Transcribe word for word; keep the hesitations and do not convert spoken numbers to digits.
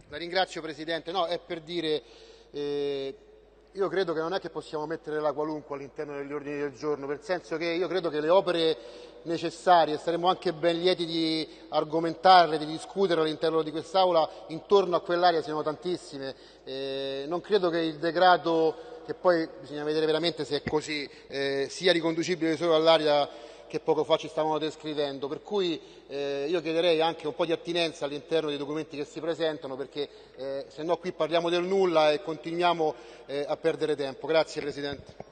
La ringrazio Presidente, no, è per dire, eh, io credo che non è che possiamo mettere la qualunque all'interno degli ordini del giorno, nel senso che io credo che le opere necessarie, saremmo anche ben lieti di argomentarle, di discutere all'interno di quest'Aula, intorno a quell'area siano tantissime, eh, non credo che il decreto, che poi bisogna vedere veramente se è così, eh, sia riconducibile solo all'area che poco fa ci stavano descrivendo, per cui eh, io chiederei anche un po' di attinenza all'interno dei documenti che si presentano, perché eh, se no qui parliamo del nulla e continuiamo eh, a perdere tempo. Grazie Presidente.